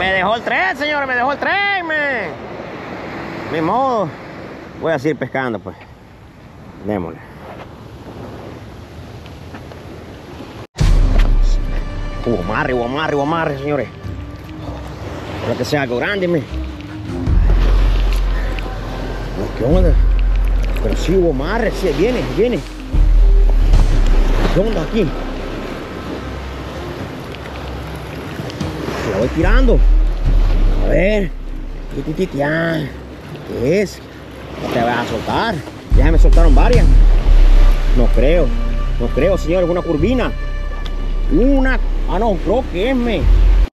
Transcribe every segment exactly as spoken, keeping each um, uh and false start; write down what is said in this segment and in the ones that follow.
Me dejó el tren, señores, me dejó el tren, me. Ni modo. Voy a seguir pescando, pues. Démosle. Hubo amarre, hubo amarre, hubo amarre, señores. Espero que sea algo grande, me. ¿Qué onda? Pero sí hubo amarre, sí, viene, viene. ¿Qué onda aquí? La voy tirando. A ver. ¿Qué es? No te vas a soltar. Ya me soltaron varias. No creo. No creo, señores. Una curvina. Una. Ah, no, creo que es me.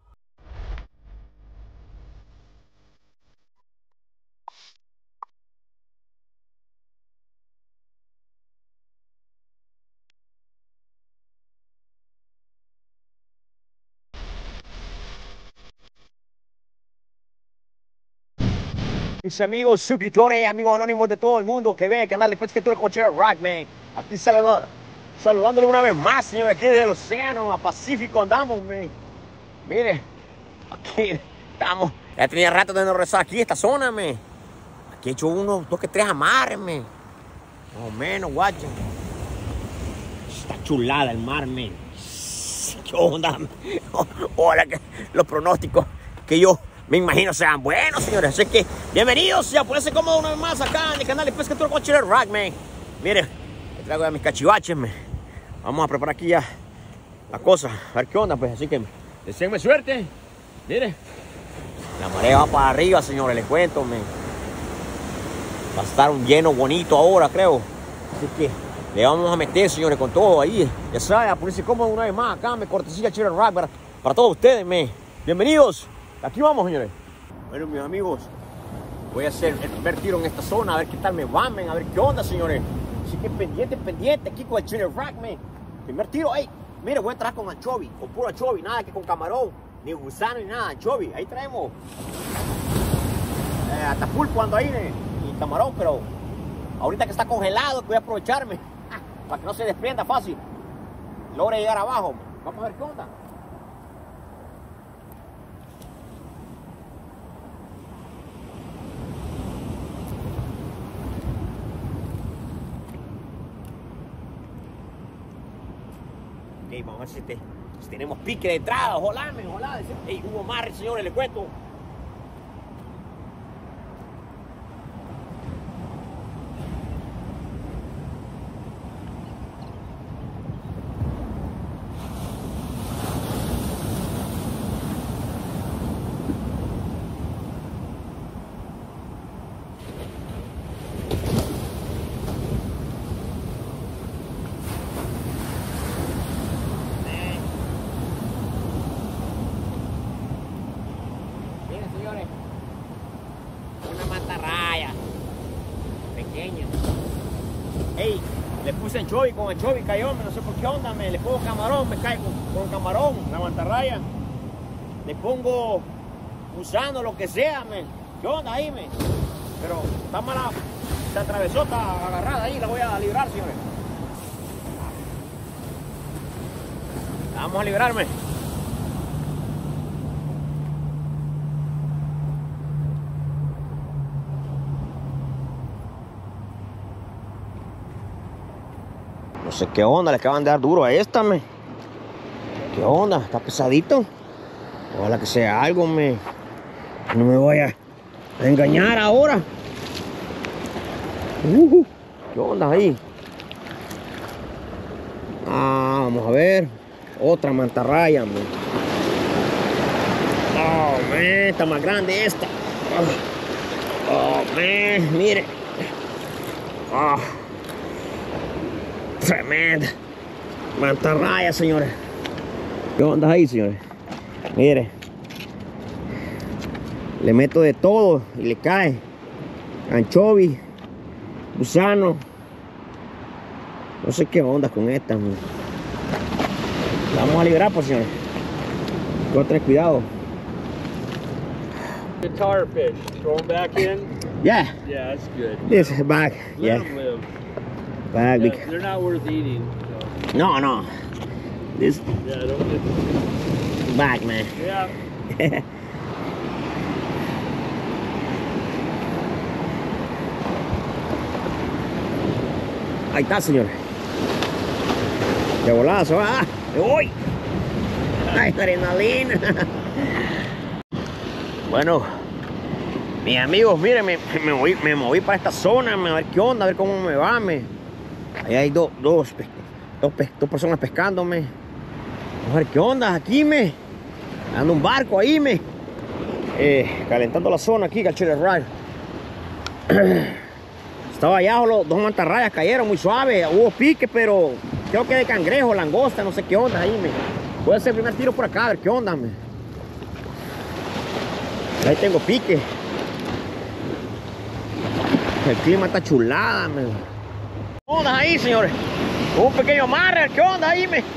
Mis amigos suscriptores, amigos anónimos de todo el mundo que ven el canal de Pesquetura Cochera Rock, man. Aquí saludando, saludándole una vez más, señores, aquí desde el océano, a Pacífico andamos, man. Mire, aquí estamos. Ya tenía rato de no rezar aquí, esta zona, man. Aquí he hecho uno, dos que tres amarres, man. Más o menos, guachen. Está chulada el mar, man. ¿Qué onda, man? Ahora que los pronósticos que yo me imagino sean buenos, señores. Así que, bienvenidos. Ya ponerse cómodo una vez más acá en el canal de Pesquetura Cochera Rock, man. Mire, le traigo ya mis cachivaches, man. Vamos a preparar aquí ya la cosa. A ver qué onda, pues. Así que, deseenme suerte. Mire, la marea va para arriba, señores. Les cuento, man. Va a estar un lleno bonito ahora, creo. Así que, le vamos a meter, señores, con todo ahí. Ya saben, a ponerse cómodo una vez más acá, me cortesía Chera Rock para, para todos ustedes, man. Bienvenidos. Aquí vamos, señores. Bueno, mis amigos, voy a hacer el primer tiro en esta zona, a ver qué tal me va, man, a ver qué onda, señores. Así que pendiente, pendiente, aquí con el Chera Rock, man. Primer tiro, hey, mire, voy a entrar con anchovy, con puro anchovy, nada que con camarón, ni gusano, ni nada, anchovy. Ahí traemos eh, hasta pulpo ando ahí, eh, y camarón, pero ahorita que está congelado, que voy a aprovecharme para que no se desprenda fácil. Logre llegar abajo, man. Vamos a ver qué onda. Okay, vamos a ver si, te, si tenemos pique de entrada. Ojalá, ojalá. Hey, hubo amarre, señores, les cuento. Hey, le puse anchovy, con anchovy cayó, no sé por qué onda, me le pongo camarón, me cae con, con camarón, la mantarraya. Le pongo gusano, lo que sea, me. ¿Qué onda ahí, me? Pero está mala, se atravesó, está agarrada ahí, la voy a librar, señores. Vamos a librarme. No sé qué onda, le acaban de dar duro a esta, me. ¿Qué onda? Está pesadito. Ojalá que sea algo, me. No me vaya a engañar ahora. Uh, ¿Qué onda ahí? Ah, vamos a ver. Otra mantarraya, me. Oh, man, está más grande esta. Oh, oh man, mire. Oh. Tremenda mantarraya, señores. ¿Qué onda ahí, señores? Mire, le meto de todo y le cae anchovy, gusano. No sé qué onda con esta, man. La vamos a librar, pues, señores. Hay que tener cuidado. Guitar fish, throw them back in. Yeah. Yeah, that's good. This is back. Let Yeah. them live. Back. Yeah, they're not worth eating. So. No, no. This Yeah, don't get back, man. Yeah. Ahí está, señores. De volazo, ah, me voy. Ay, adrenalina. Bueno, mis amigos, miren, me, me, moví, me moví para esta zona, a ver qué onda, a ver cómo me va. Me. Ahí hay do, dos, dos, dos personas pescándome. Vamos a ver qué onda aquí, me. Ando un barco ahí, me. Eh, calentando la zona aquí, Cachera Ride. Estaba allá, los dos mantarrayas cayeron muy suave. Hubo pique, pero creo que de cangrejo, langosta, no sé qué onda ahí, me. Voy a hacer el primer tiro por acá, a ver qué onda, me. Ahí tengo pique. El clima está chulada, me. ¿Qué onda ahí, señores? Un pequeño amarre, ¿qué onda ahí, me?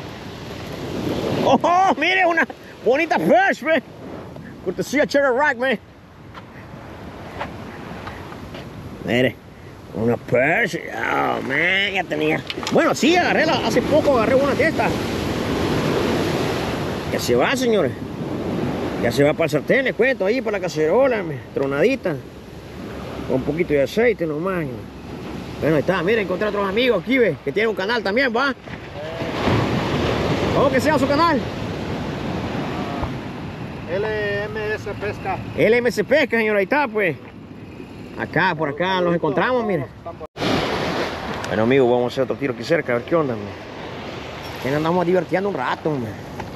Oh, oh, mire, una bonita fish, me. Cortesía Cherry Rock, me. Mire, una perch. Oh, man, ya tenía. Bueno, sí, agarré la, hace poco agarré una de estas. Ya se va, señores. Ya se va para el sartén, les cuento, ahí para la cacerola, me. Tronadita. Con un poquito de aceite nomás. Bueno, ahí está, miren, encontré a otros amigos aquí, ve, que tienen un canal también, ¿va? ¿Cómo que sea su canal? L M S Pesca. L M S Pesca, señor, ahí está, pues. Acá, por acá nos encontramos, miren. Bueno, amigos, vamos a hacer otro tiro aquí cerca, a ver qué onda, man. Que nos andamos divirtiendo un rato, man.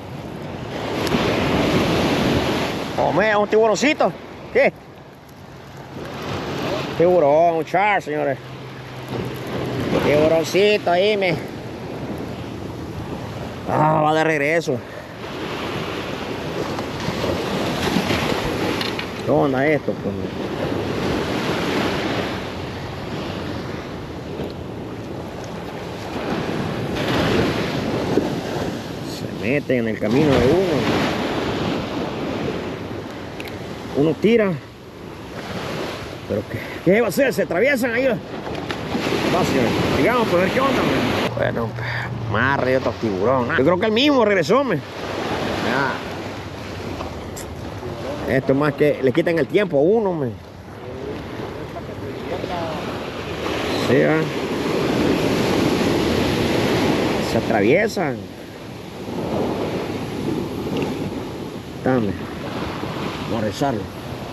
Oh, man, un tiburoncito. ¿Qué? Tiburón, un char, señores. Tiburoncito ahí, me. Ah, va de regreso. ¿Qué onda esto, pues? Se meten en el camino de uno. Uno tira. Pero ¿qué, qué va a hacer? Se atraviesan ahí. Va, señores. Digamos, pues a ver qué onda, man. Bueno, amarre otro tiburón. Yo creo que el mismo regresó, me. Ah. Esto es más que le quitan el tiempo a uno, me. Sí, ¿eh? Se atraviesan. Dame. Vamos a rezarlo.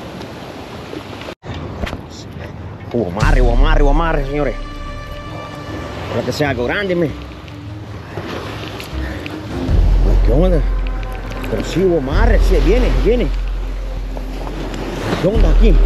Hubo amarre, hubo amarre, hubo amarre, señores. Para que sea algo grande, me. ¿Qué onda? Pero sí hubo amarre, sí, viene, viene. ¿Qué onda aquí?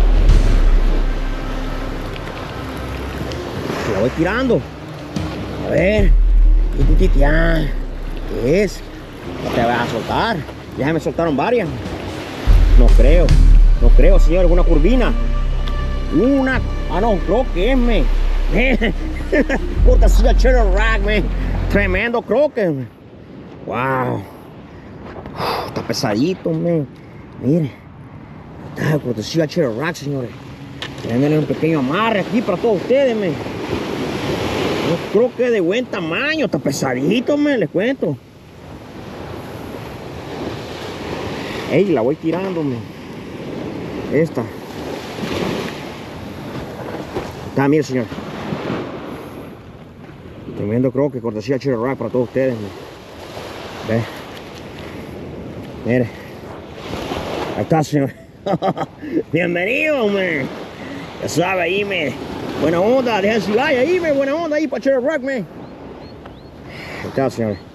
La voy tirando. A ver. Ya. ¿Qué es? No te vas a soltar. Ya me soltaron varias. No creo. No creo, señor. Una curvina. Una. Ah, no, croque, me. Cortesía Cherry Rock, me. Tremendo croque, me. Wow. Uf, está pesadito, me. Mire. Está cortesía Cherry Rock, señores. Déjenme un pequeño amarre aquí para todos ustedes, me. Un croque de buen tamaño. Está pesadito, me. Les cuento. Ey, la voy tirando, me. Esta. Está, mire, señor. Tremendo croque, cortesía Cherry Rock para todos ustedes, me. Ve. Mire. Ahí está, señor. Bienvenido, me. Ya sabe, ahí, me. Buena onda, dejen su like ahí, me. Buena onda ahí para Cherry Rock, me. Ahí está, señor.